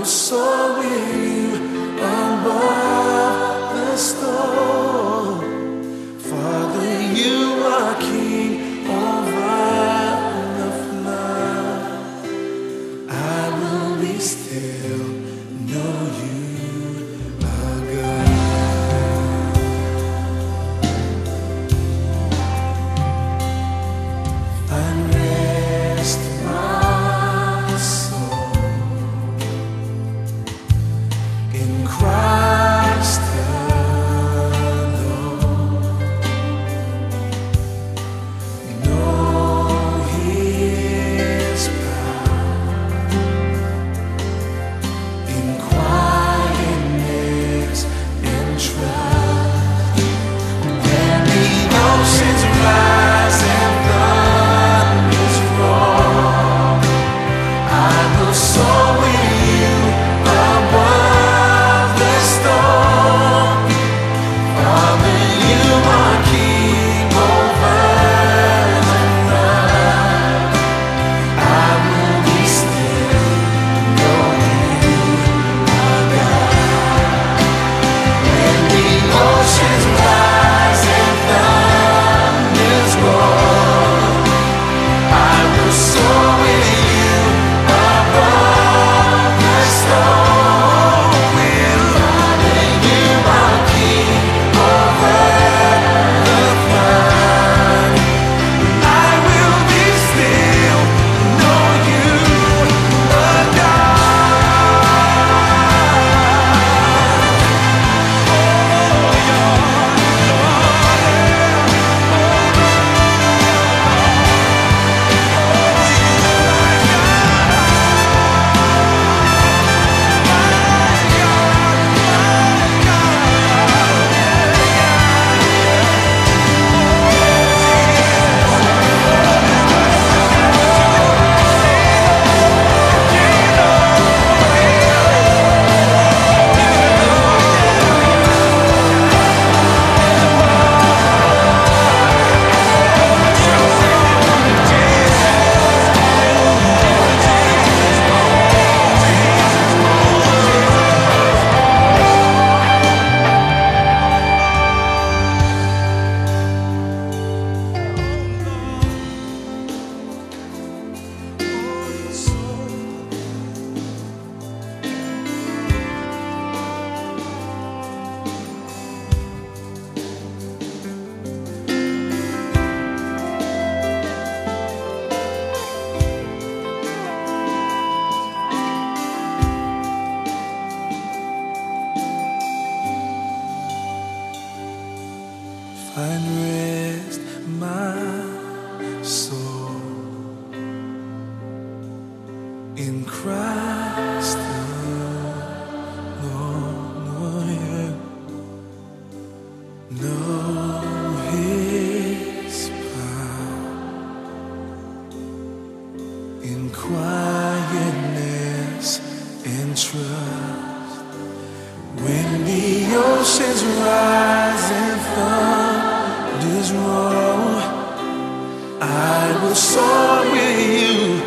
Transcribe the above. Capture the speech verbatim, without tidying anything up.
soar with you above the storm. Father, you are king over the flood. I will be still, know you are God. Find rest, my soul, in Christ alone. Know His power in quietness and trust. When the oceans rise and thunders roar, I will soar with you above the storm. Father, you are king over the flood. I will be still, know you are God. When the oceans rise and thunders roar, I will soar with you above the storm. Father, you are king over the flood. I will be still, know you are Find rest, my soul, in Christ alone. Know His power in quietness and trust. When the oceans rise and thunders roar, I will soar with you